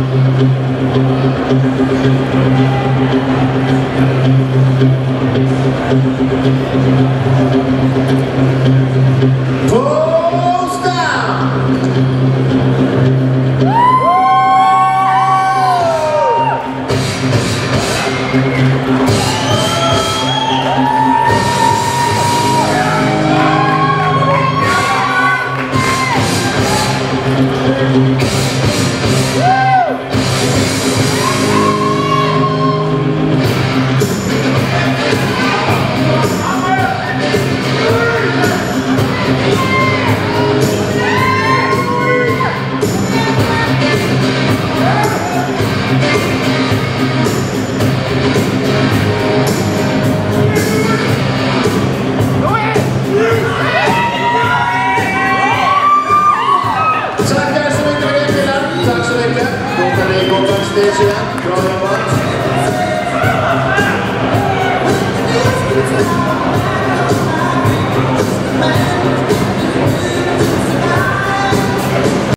Tack så mycket. Tack så mycket. Låt mig gå backstage igen. Bra jobbat.